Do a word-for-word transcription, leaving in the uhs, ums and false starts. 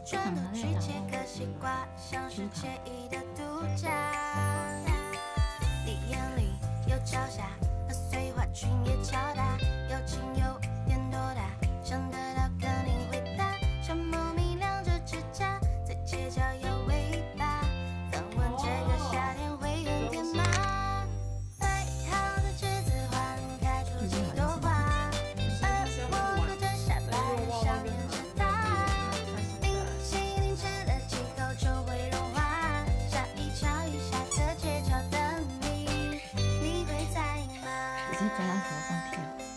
转头去切颗西瓜，像是惬意的度假。你眼里有朝霞，那碎花裙也乔搭，有情有点多大，想得到跟你回答，像猫咪亮着指甲，在街角有尾巴，反问这个夏天会很甜吗？最好的栀子花能开出几朵花，而我隔着下巴想念着它，冰淇淋吃了几口就会融化，下一场雨下的街角等你，你会在吗？ 直接在他头上跳。